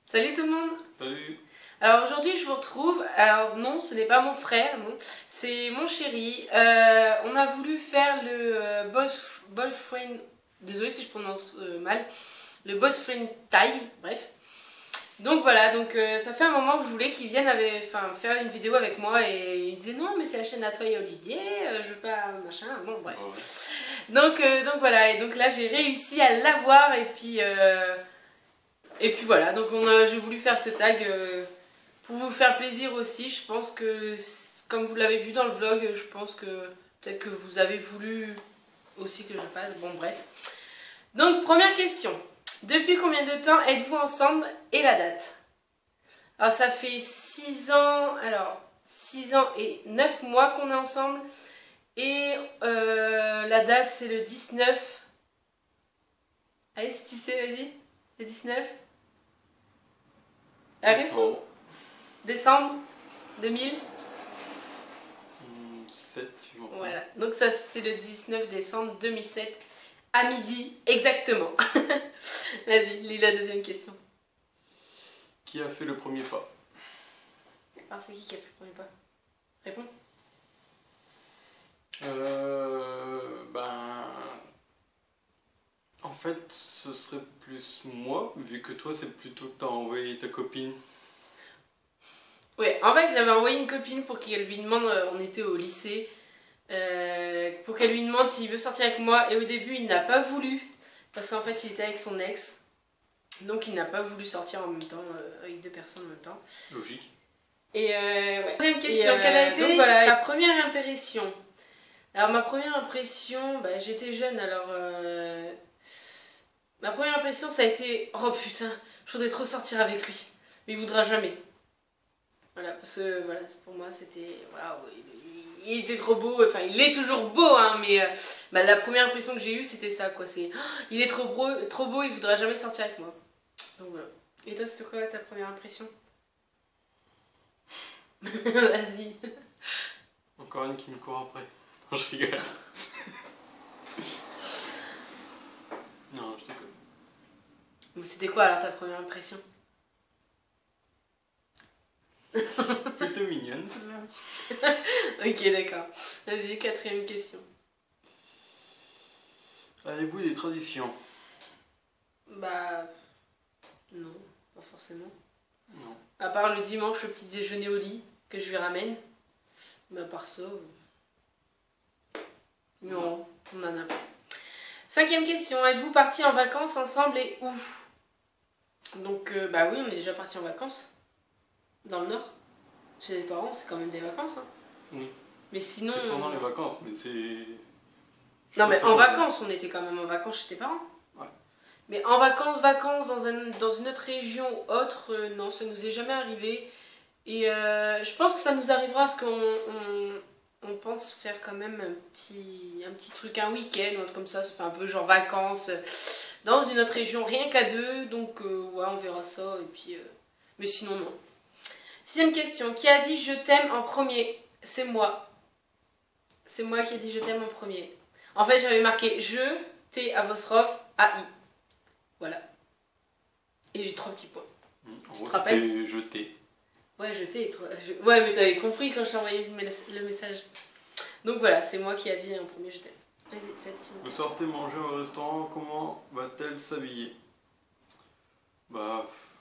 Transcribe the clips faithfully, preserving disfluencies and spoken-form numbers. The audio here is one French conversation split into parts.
Salut tout le monde. Salut. Alors aujourd'hui je vous retrouve, alors non ce n'est pas mon frère, non, c'est mon chéri. Euh, on a voulu faire le euh, boss, boyfriend, désolé si je prononce euh, mal, le boyfriend time, bref. Donc voilà, donc euh, ça fait un moment que je voulais qu'il vienne avec, enfin, faire une vidéo avec moi et il disait non mais c'est la chaîne à toi et Olivier, euh, je veux pas machin, bon bref. Oh, ouais. Donc, euh, donc voilà, et donc là j'ai réussi à l'avoir et puis... Euh, Et puis voilà, donc on a, j'ai voulu faire ce tag euh, pour vous faire plaisir aussi. Je pense que, comme vous l'avez vu dans le vlog, je pense que peut-être que vous avez voulu aussi que je fasse. Bon, bref. Donc, première question. Depuis combien de temps êtes-vous ensemble et la date? Alors, ça fait six ans, alors six ans et neuf mois qu'on est ensemble. Et euh, la date, c'est le dix-neuf. Allez, si tu sais, vas-y. Le dix-neuf. La réponse? Décembre deux mille sept, je m'en Voilà, donc ça c'est le dix-neuf décembre deux mille sept à midi exactement. Vas-y, lis la deuxième question. Qui a fait le premier pas? Alors c'est qui qui a fait le premier pas? Réponds. Euh... Ben... En fait, ce serait plus moi, vu que toi c'est plutôt que t'as envoyé ta copine. Ouais, en fait j'avais envoyé une copine pour qu'elle lui demande, euh, on était au lycée, euh, pour qu'elle lui demande s'il veut sortir avec moi. Et au début il n'a pas voulu, parce qu'en fait il était avec son ex. Donc il n'a pas voulu sortir en même temps, euh, avec deux personnes en même temps. Logique. Et euh, ouais. Deuxième question, Et, euh, quelle a été donc, voilà, ta première impression? Alors ma première impression, bah, j'étais jeune alors... Euh, ma première impression ça a été, oh putain, je voudrais trop sortir avec lui, mais il voudra jamais. Voilà, parce que voilà, pour moi c'était, waouh, il, il était trop beau, enfin il est toujours beau, hein, mais euh, bah, la première impression que j'ai eue c'était ça, quoi, c'est, oh, il est trop beau, trop beau, il voudra jamais sortir avec moi. Donc voilà. Et toi c'était quoi ta première impression? Vas-y. Encore une qui me court après. Non, je rigole. Non, je déconne. C'était quoi alors ta première impression? Plutôt mignonne celle-là. Ok, d'accord. Vas-y, quatrième question. Avez-vous des traditions? Bah... non, pas forcément. Non. À part le dimanche, le petit déjeuner au lit, que je lui ramène. Mais à part ça... Non, on en a pas. Cinquième question. Êtes-vous partis en vacances ensemble et où? Donc, euh, bah oui, on est déjà partis en vacances. Dans le Nord. Chez les parents, c'est quand même des vacances. Hein. Oui. Mais sinon... C'est pendant les vacances, mais c'est... Je Non, mais en que... vacances, on était quand même en vacances chez tes parents. Ouais. Mais en vacances, vacances, dans, un, dans une autre région autre, euh, non, ça nous est jamais arrivé. Et euh, je pense que ça nous arrivera parce qu'on on, on pense faire quand même un petit, un petit truc, un week-end ou un truc comme ça. Ça fait un peu genre vacances euh, dans une autre région, rien qu'à deux. Donc, euh, ouais, on verra ça. Et puis, euh, mais sinon, non. Sixième question. Qui a dit je t'aime en premier? C'est moi. C'est moi qui ai dit je t'aime en premier. En fait, j'avais marqué je, T, apostrophe, A I. Voilà. Et j'ai trois petits points. Mmh. En Tu gros, te rappelles? c'était jeté. Ouais, je t'ai. Je... Ouais, mais t'avais compris quand je t'ai envoyé le message. Donc voilà, c'est moi qui a dit en premier je t'aime. Vas-y, c'est Vous sortez manger au restaurant, comment va-t-elle s'habiller? Bah...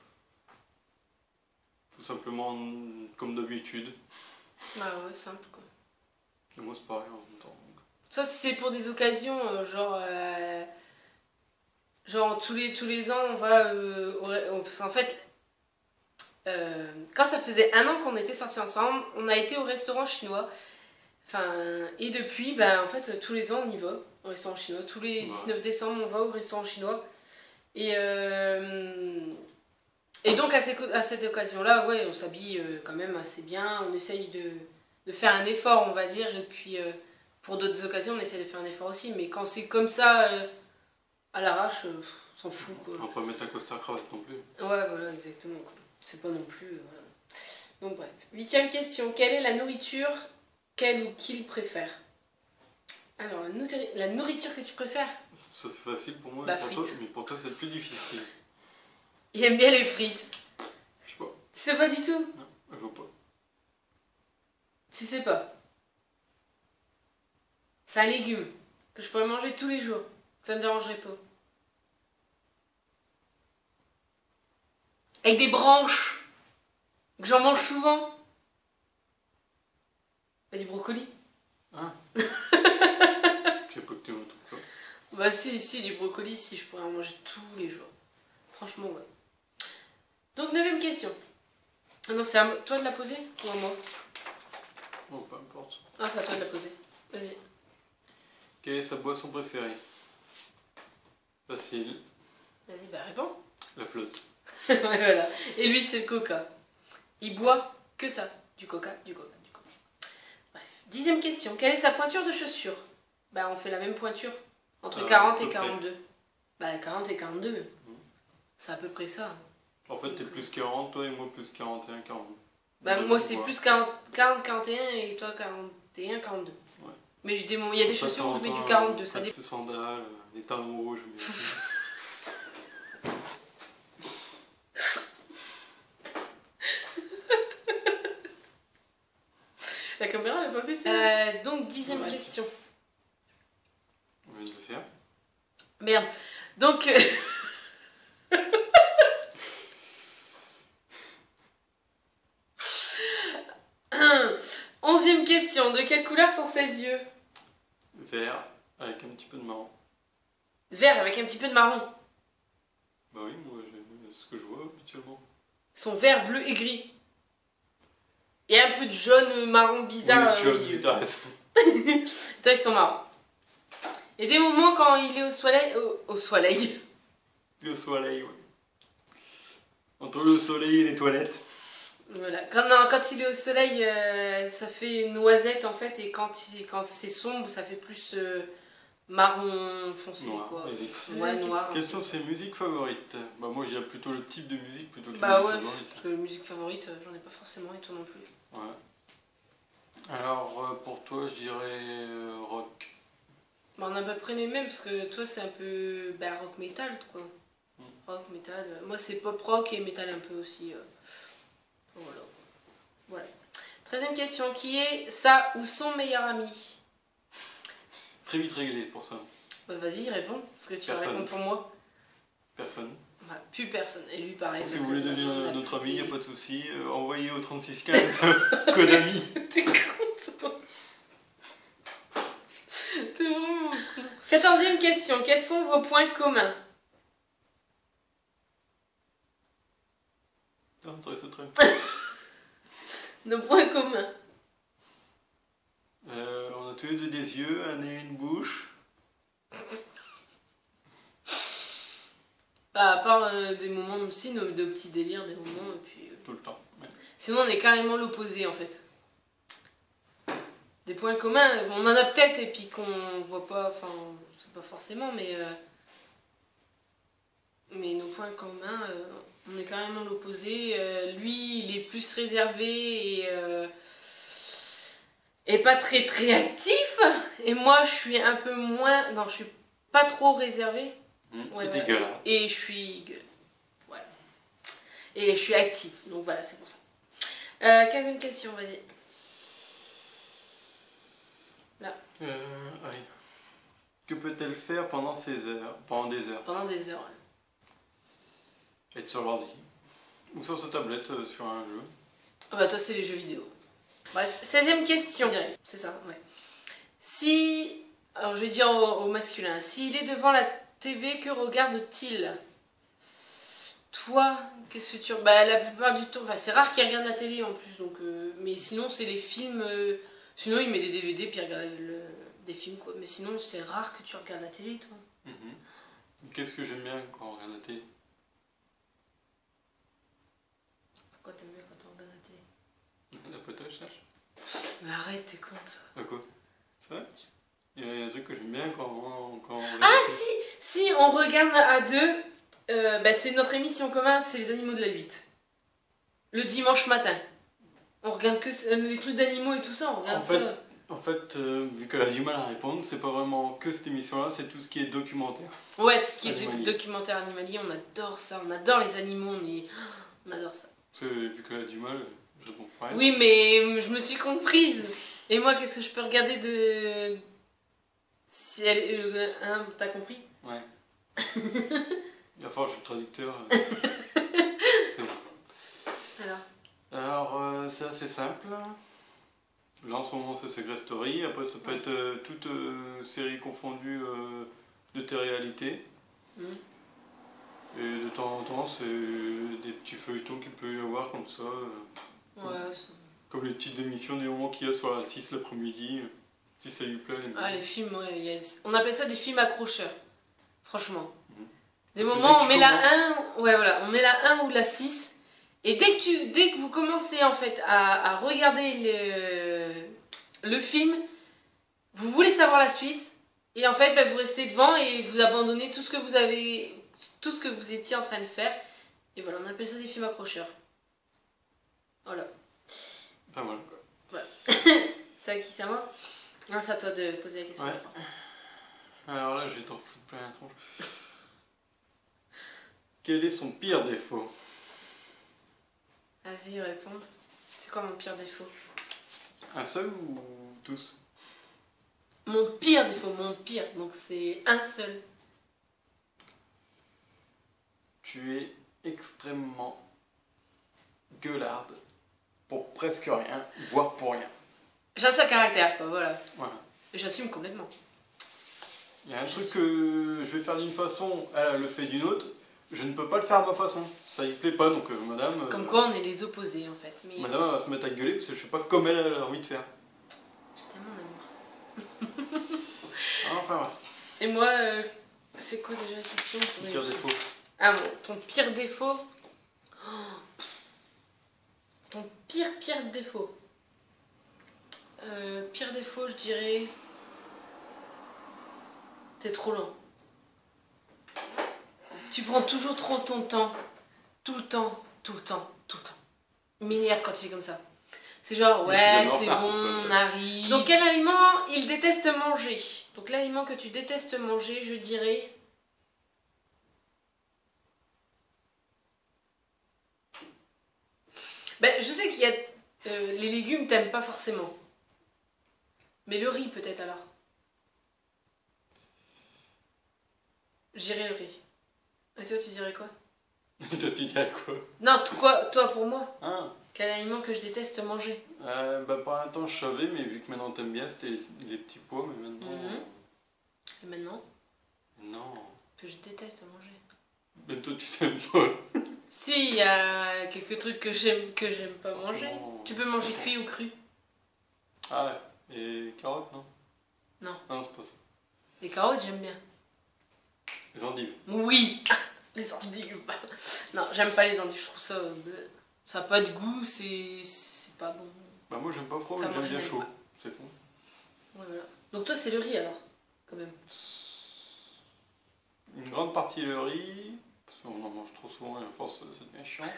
Tout simplement comme d'habitude. Bah ouais, simple quoi. Et moi c'est pareil en même temps. Sauf si c'est pour des occasions, euh, genre... Euh... Genre tous les, tous les ans, on va... Euh, au... Parce qu'en fait... Euh, quand ça faisait un an qu'on était sortis ensemble, on a été au restaurant chinois. Enfin, et depuis, ben, en fait, tous les ans, on y va au restaurant chinois. Tous les dix-neuf décembre, on va au restaurant chinois. Et, euh, et donc, à, ces, à cette occasion-là, ouais, on s'habille euh, quand même assez bien. On essaye de, de faire un effort, on va dire. Et puis, euh, pour d'autres occasions, on essaie de faire un effort aussi. Mais quand c'est comme ça, euh, à l'arrache, euh, on s'en fout, quoi. On va pas mettre un costard cravate non plus. Ouais, voilà, exactement, quoi. C'est pas non plus... Euh, voilà. Donc bref. Huitième question. Quelle est la nourriture qu'elle ou qu'il préfère? Alors, la, nourri la nourriture que tu préfères? Ça c'est facile pour moi, bah, mais, pour toi, frites. mais pour toi c'est plus difficile. Il aime bien les frites. Tu sais pas du tout? Non, je vois pas. Tu sais pas. C'est un légume que je pourrais manger tous les jours. Ça me dérangerait pas. Avec des branches. Que j'en mange souvent. Bah, du brocoli. Ah. Je sais pas que tu veux un truc ça. Bah si, si, du brocoli, si, je pourrais en manger tous les jours. Franchement, ouais. Donc, neuvième question. Ah non, c'est à toi de la poser ou à moi? Bon, peu importe. Ah, c'est à toi de la poser. Vas-y. Quelle est sa boisson préférée? Facile. Vas-y, bah réponds. La flotte. Ouais, voilà. Et lui, c'est le coca. Il boit que ça. Du coca, du coca, du coca. Bref. Dixième question. Quelle est sa pointure de chaussure? Bah, on fait la même pointure. Entre Euh, quarante à et peu près. quarante-deux. Bah, quarante et quarante-deux. Mmh. C'est à peu près ça. En fait, t'es plus quarante, toi et moi plus quarante et un, quarante-deux. Bah, Ouais, moi, je c'est vois. plus quarante, quarante, quarante et un et toi, quarante et un, quarante-deux. Ouais. Mais j'ai des moments- il y a des Ça, chaussures où je mets du t'entends, quarante-deux. euh, Ça dépend. Ses sandales, les talons rouges. Mais... La caméra, elle a pas fait ça. Euh, donc, dixième Ouais. question. On vient de le faire. Merde. Donc. euh, Onzième question. De quelle couleur sont ses yeux? Vert avec un petit peu de marron. Vert avec un petit peu de marron. Bah oui, moi j'ai ce que je vois habituellement. Ils sont vert, bleu et gris. Et un peu de jaune marron bizarre Oui, euh, tu au as milieu. vu, t'as raison. Toi, ils sont marrons. Et des moments quand il est au soleil. Au, au soleil. Le soleil, oui. Entre le soleil et les toilettes. Voilà. Quand, non, quand il est au soleil, euh, ça fait noisette en fait. Et quand, il- quand c'est sombre, ça fait plus euh, marron foncé. Noir, Quoi. électrique. Ouais, noir. Quelles sont ses musiques favorites? Bah moi j'ai plutôt le type de musique plutôt que Bah les ouais, musiques favorites. parce que la musique favorite, euh, j'en ai pas forcément et toi non plus. Ouais. Alors euh, pour toi je dirais euh, rock. Bah, on a à peu près les mêmes parce que toi c'est un peu bah, rock metal quoi. Mm. Rock metal. Moi c'est pop rock et metal un peu aussi. euh. Voilà. Voilà. Treizième question. Qui est sa ou son meilleur ami? Très vite réglé pour ça. Bah vas-y réponds parce que tu vas Personne. répondre pour moi. Personne. Bah, plus personne. Et lui pareil. Si bah, vous voulez c'est- devenir on a notre plus- ami, il n'y a pas de souci. Euh, envoyez au trente-six quinze code ami. T'es con toi. T'es vraiment con. Quatorzième question. Quels sont vos points communs? Ah, très, c'est très. Nos points communs. Euh, on a tous les deux des yeux, un nez et une bouche. Bah, à part euh, des moments aussi, nos, de petits délires, des moments, et puis... euh, Tout le temps. Ouais. Sinon, on est carrément l'opposé, en fait. Des points communs, on en a peut-être, et puis qu'on voit pas, enfin, c'est pas forcément, mais... euh, mais nos points communs, euh, on est carrément l'opposé. Euh, lui, il est plus réservé et... euh, et pas très très actif. Et moi, je suis un peu moins... Non, je suis pas trop réservée. Mmh. Ouais, Et ouais. t'es gueule. Et je suis gueule. Voilà. Et je suis active. Donc voilà, c'est pour ça. Euh, quinzième question, vas-y. Euh, allez. Que peut-elle faire pendant ces heures, pendant des heures? Pendant des heures. Ouais. Être sur l'ordi. Ou sur sa tablette, euh, sur un jeu. Ah bah toi, c'est les jeux vidéo. Bref, seizième question. C'est ça, ouais. Si... Alors je vais dire au, au masculin. S'il est devant la T V, que regarde-t-il? Toi, qu'est-ce que tu... Bah la plupart du temps... Enfin, c'est rare qu'il regarde la télé en plus, donc... Euh, mais sinon, c'est les films... Euh, sinon, il met des D V D puis il regarde le, des films, quoi. Mais sinon, c'est rare que tu regardes la télé, toi. Mmh. Qu'est-ce que j'aime bien quand on regarde la télé? Pourquoi t'aimes bien quand on regarde la télé? La potage, cherche. Mais arrête, t'es con, toi. À quoi? C'est vrai? Il y, a, il y a un truc que j'aime bien quand on, quand on regarde Ah la télé. si, si, on regarde à deux. Euh, bah, c'est notre émission commune, c'est les animaux de la huit. Le dimanche matin. On regarde que euh, les trucs d'animaux et tout ça, on regarde En fait, ça. En fait, euh, vu qu'elle a du mal à répondre, c'est pas vraiment que cette émission-là, c'est tout ce qui est documentaire. Ouais, tout ce qui est Animalier. documentaire animalier, on adore ça, on adore les animaux, on, est... on adore ça. C'est- Vu qu'elle a du mal, je réponds pareil. Oui, mais je me suis comprise. Et moi, qu'est-ce que je peux regarder de... Si elle... euh, hein, t'as compris? Ouais. Enfin, je suis le traducteur. euh. C'est bon. Alors. Alors, euh, c'est assez simple. Là, en ce moment, c'est Secret Story. Après, ça peut être euh, toute euh, série confondue euh, de télé-réalité. Mm. Et de temps en temps, c'est des petits feuilletons qu'il peut y avoir comme ça. euh, Ouais, c'est- Comme les petites émissions du moment qu'il y a sur la six l'après-midi. Si ça lui plaît, elle aime Ah, bien. les films, ouais. il y a- On appelle ça des films accrocheurs. Franchement. Mhm. Des C'est moments, dès que on tu met la commences. un, ouais, voilà, on met la un ou la six. Et dès que, tu, dès que vous commencez en fait à, à regarder le, le film, vous voulez savoir la suite. Et en fait, bah, vous restez devant et vous abandonnez tout ce que vous avez, tout ce que vous étiez en train de faire. Et voilà, on appelle ça des films accrocheurs. Voilà. Enfin, voilà quoi. C'est à qui? C'est à moi? Non, c'est à toi de poser la question, Ouais. je crois. Alors là, je vais t'en foutre plein la tronche. Quel est son pire défaut? Vas-y, réponds. C'est quoi mon pire défaut? Un seul ou tous? Mon pire défaut, mon pire. Donc c'est un seul. Tu es extrêmement gueularde pour presque rien, voire pour rien. J'ai un seul caractère, quoi, voilà. Voilà. Et j'assume complètement. Il y a un truc que je vais faire d'une façon, elle le fait d'une autre. Je ne peux pas le faire à ma façon. Ça y plaît pas, donc euh, madame. euh, Comme quoi on est les opposés en fait. Mais Madame elle va se mettre à gueuler parce que je sais pas comme elle, elle a envie de faire. je t'aime mon amour. Enfin voilà. Et moi, euh, c'est quoi déjà la question? Ton pire défaut. Ah bon, ton pire défaut. Oh. Ton pire pire défaut. Euh, pire défaut, je dirais. T'es trop lent. Tu prends toujours trop ton temps. Tout le temps, tout le temps, tout le temps. Il m'énerve quand il est comme ça. C'est genre, Mais je suis ouais, jamais en c'est retard, bon, quoi. on arrive. Donc, quel aliment il déteste manger? Donc, l'aliment que tu détestes manger, je dirais. Ben, je sais qu'il y a. euh, les légumes, t'aimes pas forcément. Mais le riz, peut-être alors. J'irais le riz. Et toi, tu dirais quoi? Toi tu dirais quoi? Non, toi, toi pour moi. Ah, Quel aliment que je déteste manger? euh, bah par un temps je savais, mais vu que maintenant t'aimes bien, c'était les, les petits pois, mais maintenant. Mhm. Et maintenant, Non. que je déteste manger. Même toi tu sais pas. Si, il y a quelques trucs que j'aime que j'aime pas manger. Forcément. Tu peux manger cuit ou cru. Ah ouais. Et carottes, non? Non. Non, c'est pas ça. Les carottes, j'aime bien. Les endives. Oui. Les endives. Non, j'aime pas les endives. Je trouve ça. euh, Ça n'a pas de goût, c'est c'est pas bon. Bah moi j'aime pas froid, Enfin, mais moi, j'aime je bien n'aime chaud. pas. C'est con. Ouais, voilà. Donc toi, c'est le riz alors, quand même. Une grande partie le riz, parce qu'on en mange trop souvent et à force ça devient chiant.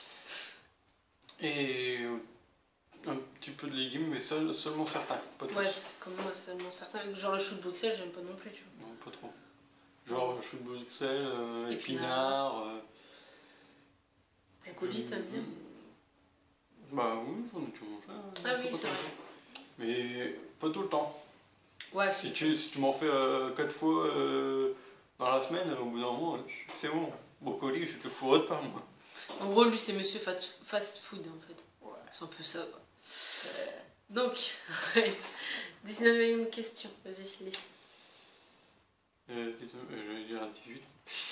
Et un petit peu de légumes, mais seul, seulement certains, pas tous. Ouais, c'est comme moi, seulement certains. Genre le chou de Bruxelles, j'aime pas non plus, tu vois. Non, pas trop. Genre chou de Bruxelles, euh, Épinards. épinards. euh, La colis, t'aimes bien? Bah oui, j'en ai toujours mangé. hein, Ah oui, pas c'est tant. vrai. Mais pas tout le temps. Ouais, Si c'est tu, si tu m'en fais euh, quatre fois euh, dans la semaine, au bout d'un moment, c'est bon. Brocoli, je te le fourrerai de par moi. En gros, lui, c'est monsieur fast fast food, en fait. Ouais. C'est un peu ça, quoi. Donc, dix-neuvième question. Vas-y, lis. Euh, dix-neuf, euh, je vais dire à dix-huit.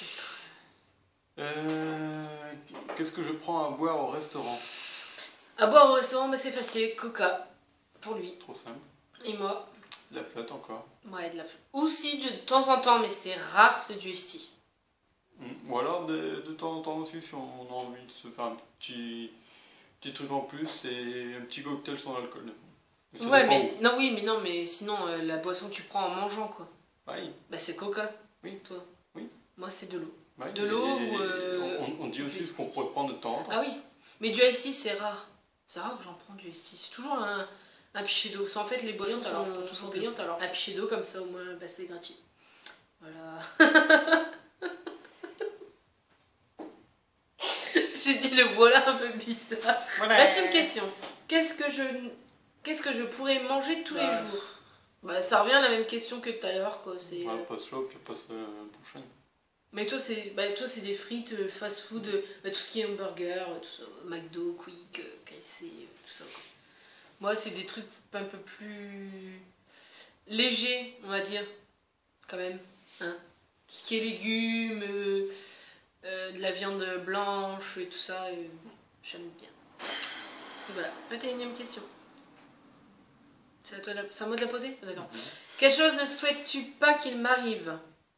Euh, Qu'est-ce que je prends à boire au restaurant? À boire au restaurant, bah, c'est facile. Coca, pour lui. Trop simple. Et moi, De la flotte encore. ouais, de la flotte. Aussi, de temps en temps, mais c'est rare, c'est du esti. Mm. Ou alors de, de temps en temps aussi, si on a envie de se faire un petit, petit truc en plus et un petit cocktail sans alcool. Mais ça Ouais, dépend mais non, oui, mais non, mais sinon, euh, la boisson que tu prends en mangeant, quoi. où. Ouais, Bah, c'est Coca. Oui. Toi. Oui. Moi, c'est de l'eau. ouais. De l'eau Et ou, euh, on, on dit du aussi ce qu'on iced tea. pourrait prendre de temps en temps. Ah oui, mais du iced tea, c'est rare. C'est rare que j'en prends du iced tea. C'est toujours un, un pichet d'eau. C'est en fait, les boissons Payante, alors, sont, toujours sont payante, alors. Un pichet d'eau, comme ça, au moins, bah, c'est gratuit. Voilà. J'ai dit dit le voilà un peu bizarre. Voilà. Vingtième question. Qu'est-ce que je qu'est-ce que je pourrais manger tous Bah. les jours? Bah ça revient à la même question que tout à l'heure quoi. C'est. Ouais, euh, passe là, puis passe euh, la prochaine. Mais toi c'est bah, toi c'est des frites, euh, fast food, euh, bah, tout ce qui est hamburger, euh, tout ça, McDo, Quick, euh, K F C, euh, tout ça. Quoi. Moi c'est des trucs un peu plus légers on va dire quand même. Hein. Tout ce qui est légumes, euh, euh, de la viande blanche et tout ça, euh, j'aime bien. Et voilà, vingt et unième question. C'est à, toi de la... c'est à moi de la poser? D'accord. Mhm. Quelle chose ne souhaites-tu pas qu'il m'arrive?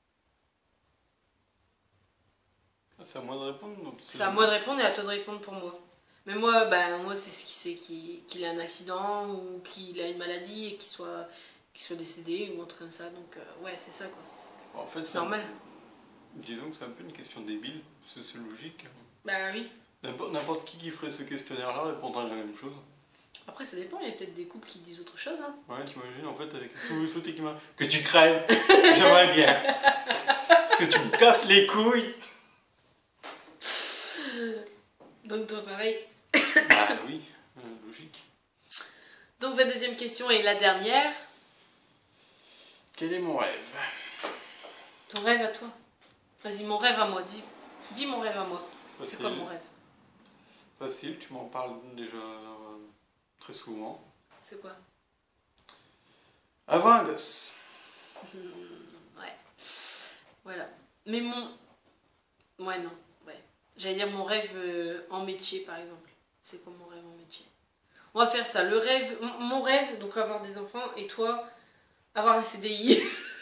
Ah, c'est à moi de répondre donc C'est à moi de répondre et à toi de répondre pour moi. Mais moi, ben, moi c'est ce qui c'est qu'il qu'il ait un accident ou qu'il a une maladie et qu'il soit, qu'il soit décédé ou un truc comme ça. Donc euh, ouais, c'est ça quoi. En fait, C'est normal. Disons que c'est un peu une question débile, parce que c'est logique. Bah oui. N'importe n'importe qui qui ferait ce questionnaire-là répondrait la même chose. Après ça dépend, il y a peut-être des couples qui disent autre chose. Hein. Ouais, t'imagines, en fait, euh, qu'est-ce que vous souhaitez qu'il m'a... Que tu crèves. J'aimerais bien. Parce que tu me casses les couilles. Donc toi pareil. Bah oui, euh, logique. Donc vingt-deuxième question et la dernière. Quel est mon rêve? Ton rêve à toi. Vas-y, mon rêve à moi. Dis, dis mon rêve à moi. C'est quoi mon rêve? Facile, tu m'en parles déjà euh, très souvent. C'est quoi? Avoir un gosse. Mmh, ouais. Voilà. Mais mon... Ouais, non. Ouais. J'allais dire mon rêve euh, en métier, par exemple. C'est quoi mon rêve en métier? On va faire ça. Le rêve... Mon rêve, donc avoir des enfants, et toi, avoir un C D I.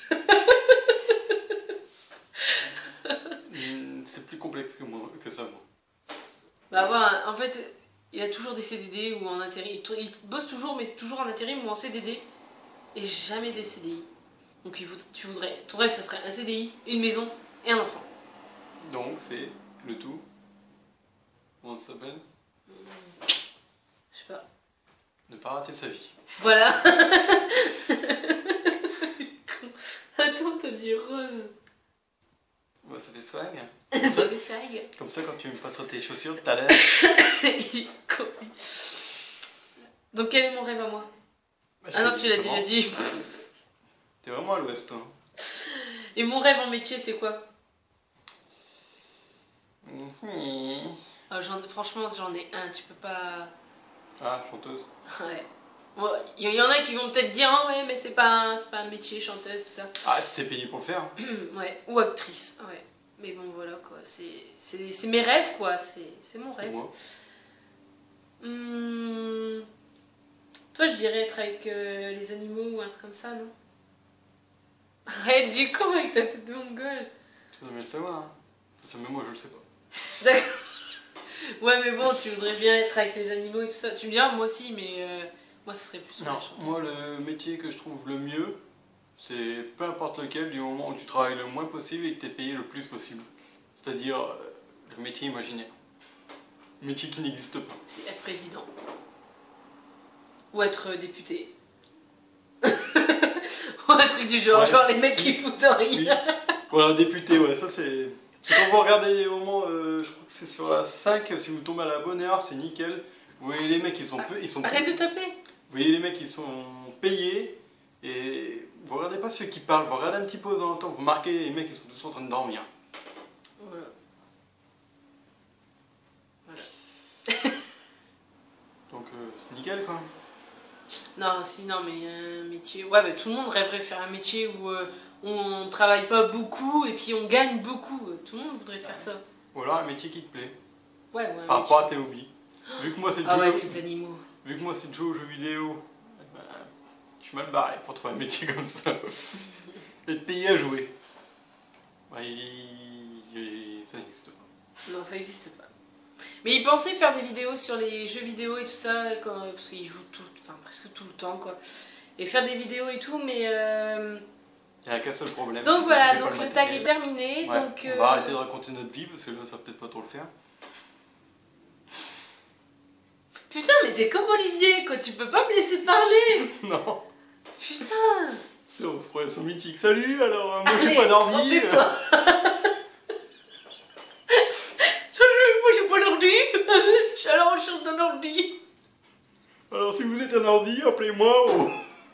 C'est plus complexe que, moi, que ça, moi. Bah avoir un... En fait, il a toujours des C D D ou en intérim. Il, il bosse toujours, mais toujours en intérim ou en C D D. Et jamais des C D I. Donc il faut, tu voudrais... Ton rêve, ça serait un C D I, une maison et un enfant. Donc c'est le tout. Comment ça s'appelle? Je sais pas. Ne pas rater sa vie. Voilà. Attends, t'as dit rose. Bah, ça fait swag. Ça fait swag. Comme ça, quand tu me passeras tes chaussures tout à l'heure. Il est con. Donc quel est mon rêve à moi? Bah, Ah non, tu l'as déjà dit. T'es vraiment à l'ouest, toi. Et mon rêve en métier, c'est quoi? Mmh. Ah, j'en- Franchement, j'en ai un, tu peux pas... Ah, chanteuse. Ouais. Bon, il y en a qui vont peut-être dire, ah ouais, mais c'est pas, un- c'est pas un métier, chanteuse, tout ça. Ah, tu t'es payé pour le faire. Ouais, ou actrice, ouais. Mais bon, voilà, quoi. C'est c'est- c'est mes rêves, quoi. C'est c'est mon rêve. Moi. Hum, Toi, je dirais être avec euh, les animaux ou un truc comme ça, non? Arrête, du con avec ta tête de mongole. Tu devrais le savoir. Hein. Parce que même moi, je le sais pas. D'accord. Ouais, mais bon, tu voudrais bien être avec les animaux et tout ça. Tu me diras, moi aussi, mais euh, moi, ce serait plus Non, la chanteuse. moi, le métier que je trouve le mieux, c'est peu importe lequel, du moment où tu travailles le moins possible et que tu es payé le plus possible. C'est-à-dire euh, le métier imaginaire. Le métier qui n'existe pas. C'est être président. Ou être euh, député. Ou un truc du genre, Ouais, genre les mecs si. qui foutent rien. Oui. Voilà, député, ouais, ça c'est. C'est quand vous regardez les moments, euh, je crois que c'est sur la cinq, si vous tombez à la bonne heure, c'est nickel. Vous voyez les mecs, ils sont peu, ils sont Arrête de taper. Vous voyez les mecs, ils sont payés et vous regardez pas ceux qui parlent, vous regardez un petit peu en temps, vous marquez les mecs, ils sont tous en train de dormir. Voilà. Voilà. Donc euh, c'est nickel quoi. Non, si, non, mais un métier... Ouais, mais tout le monde rêverait de faire un métier où euh, on travaille pas beaucoup et puis on gagne beaucoup. Tout le monde voudrait faire ça. Ou alors un métier qui te plaît, Ouais, ouais. un par métier. rapport à tes hobbies. Vu que moi c'est de Ah jouer, ouais, au- avec les animaux. vu que moi c'est de jouer aux jeux vidéo, eh ben, je suis mal barré pour trouver un métier comme ça. Et de payer à jouer. Bah, il... il- ça n'existe pas. Non, ça existe pas. Mais il pensait faire des vidéos sur les jeux vidéo et tout ça, quand, parce qu'il joue tout, enfin, presque tout le temps, quoi. Et faire des vidéos et tout, mais... euh, Il n'y a qu'un seul problème. Donc voilà, j'ai pas donc le tag matériel. est terminé. Ouais, donc, on euh, va arrêter de raconter notre vie parce que là ça va peut-être pas trop le faire. Putain, mais t'es comme Olivier, quoi. Tu peux pas me laisser parler. Non, Putain. on se croyait sur mythique. Salut, alors euh, moi j'ai Allez, pas d'ordi. tais-toi. Salut, moi j'ai pas d'ordi. pète un ordi, appelez-moi. Oh.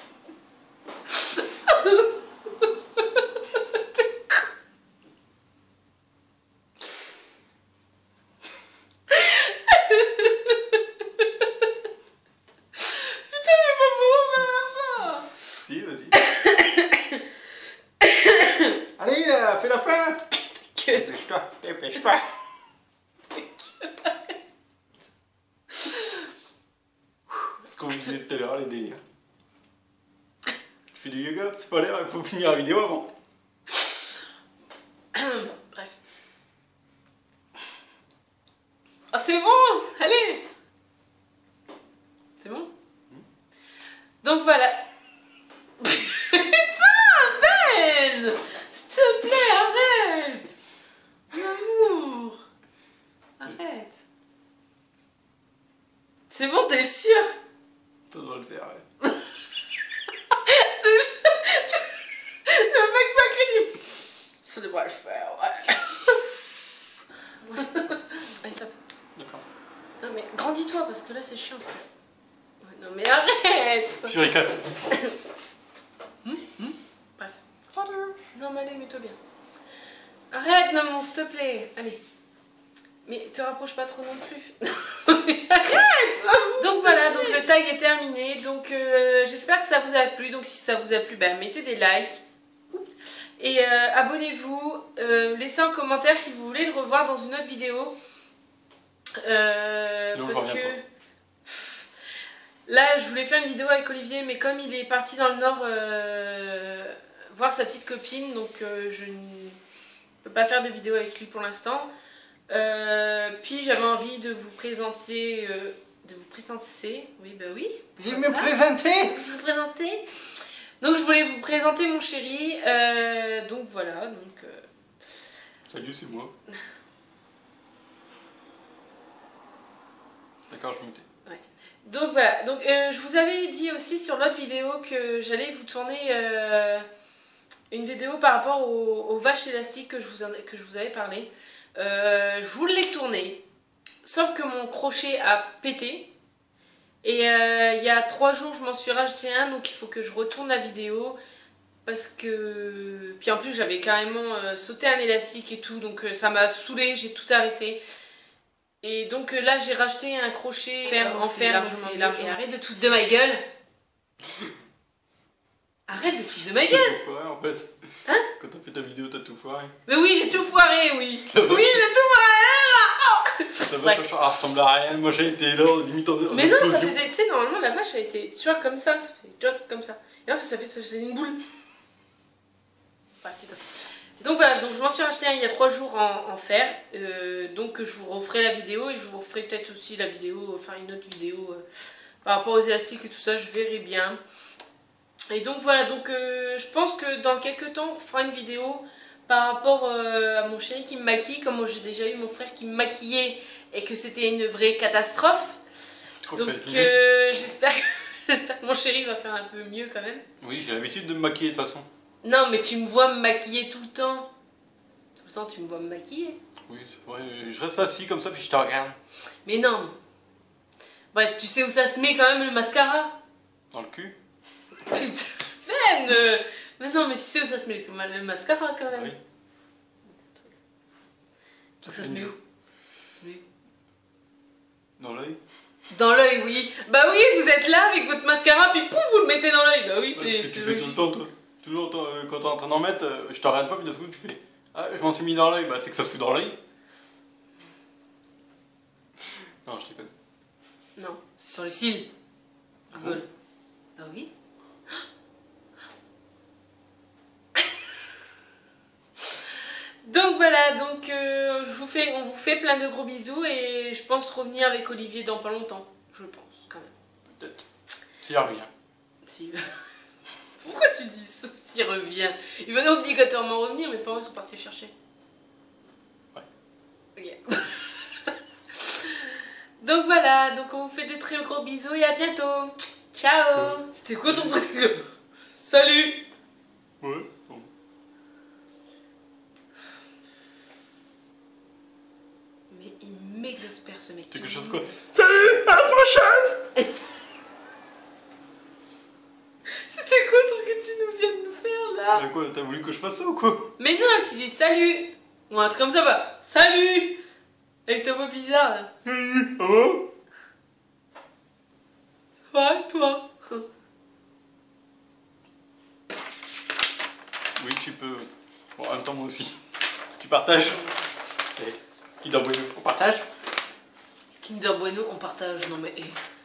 Si, vas-y. Allez, là, fais la fin. Dépêche-toi, dépêche-toi. Ce qu'on vous disait tout à l'heure, les délires. Tu fais du yoga, c'est pas l'air, il faut finir la vidéo avant. Bref. Ah, c'est bon. Allez. C'est bon. Donc voilà. Ben, s'il te plaît, arrête. Mon amour. Arrête. C'est bon, t'es sûr? Toi, dois le faire, ouais. Le mec pas crédible. Ça devrait le faire, ouais. Allez, stop. D'accord. Non mais grandis-toi parce que là c'est chiant ça. Ouais, non mais arrête. Sur les quatre. hum, hum. Bref. Non mais allez, mets-toi bien. Arrête, non mon, s'il te plaît. Allez. Mais te rapproche pas trop non plus. Arrête. Donc voilà, donc le tag est terminé. Donc euh, j'espère que ça vous a plu. Donc si ça vous a plu, bah, mettez des likes. Et euh, abonnez-vous. Euh, laissez un commentaire si vous voulez le revoir dans une autre vidéo. Euh, Sinon, parce je que reviens là, je voulais faire une vidéo avec Olivier, mais comme il est parti dans le Nord euh, voir sa petite copine, donc euh, je ne peux pas faire de vidéo avec lui pour l'instant. Euh, puis j'avais envie de vous présenter, euh, de vous présenter, oui bah oui. Je vais me présenter. Vous présenter. Donc je voulais vous présenter mon chéri. Euh, donc voilà, donc. Euh... Salut, c'est moi. D'accord, je me tais. Ouais. Donc voilà, donc euh, je vous avais dit aussi sur l'autre vidéo que j'allais vous tourner euh, une vidéo par rapport aux, aux vaches élastiques que je vous, en, que je vous avais parlé. Euh, je vous l'ai tournée, sauf que mon crochet a pété. Et euh, il y a trois jours, je m'en suis racheté un, donc il faut que je retourne la vidéo. Parce que... Puis en plus, j'avais carrément euh, sauté un élastique et tout, donc euh, ça m'a saoulé, j'ai tout arrêté. Et donc euh, là, j'ai racheté un crochet fer, en fer largement, largement. Et arrête de te foutre de ma gueule. Arrête de te foutre de ma gueule. T'as tout foiré en fait. Hein? Quand t'as fait ta vidéo, t'as tout foiré. Mais oui, j'ai tout foiré, oui. Oui, j'ai tout foiré. Ça va, ouais. Ça ressemble à rien. Moi, j'ai été là, limite en Mais non, ça faisait, tu sais, normalement, la vache a été, tu vois, comme ça, ça fait, tu vois, comme ça. Et là, ça fait, ça faisait une boule. Ouais, c'est top. Donc voilà, donc je m'en suis racheté un il y a trois jours en, en fer, euh, donc je vous referai la vidéo et je vous referai peut-être aussi la vidéo, enfin une autre vidéo euh, par rapport aux élastiques et tout ça, je verrai bien. Et donc voilà, donc euh, je pense que dans quelques temps on fera une vidéo par rapport euh, à mon chéri qui me maquille, comme j'ai déjà eu mon frère qui me maquillait et que c'était une vraie catastrophe. Donc euh, j'espère que, j'espère que mon chéri va faire un peu mieux quand même. Oui, j'ai l'habitude de me maquiller de toute façon. Non, mais tu me vois me maquiller tout le temps. Tout le temps, tu me vois me maquiller. Oui, c'est vrai. Je reste assis comme ça, puis je te regarde. Mais non. Bref, tu sais où ça se met quand même le mascara? Dans le cul. Putain, mais non, mais tu sais où ça se met le mascara quand même. Oui. Ça, ça se met où? Ça se met où? Dans l'œil. Dans l'œil, oui. Bah oui, vous êtes là avec votre mascara, puis pouf, vous le mettez dans l'œil. Bah oui, c'est ouais, ce que tu fais tout le temps, toi. Toujours quand t'es en train d'en mettre, je te regarde pas, puis d'un coup tu fais ah, je m'en suis mis dans l'œil, bah c'est que ça se fout dans l'œil. Non, je déconne. Non, c'est sur les cils. Google. Bah oui. Donc voilà, donc euh, je vous fais, on vous fait plein de gros bisous et je pense revenir avec Olivier dans pas longtemps. Je pense quand même. Peut-être. S'il revient. Si. Pourquoi tu dis ça s'il revient? Il va obligatoirement revenir, mes parents sont partis chercher. Ouais. Ok. Donc voilà, donc on vous fait de très gros bisous et à bientôt. Ciao. Cool. C'était quoi ton truc? Salut. Ouais, bon. Mais il m'exaspère ce mec. Quelque chose quoi? Salut, à la prochaine. ça. Bah quoi, t'as voulu que je fasse ça ou quoi? Mais non, tu dis salut. Ou un truc comme ça, bah, salut. Avec ta voix bizarre là. Salut, ça va? Ça va et toi? Oui, tu peux. Bon, en même temps, moi aussi. Tu partages? Eh, Kinder Bueno, on partage? Kinder Bueno, on partage. Non mais... eh.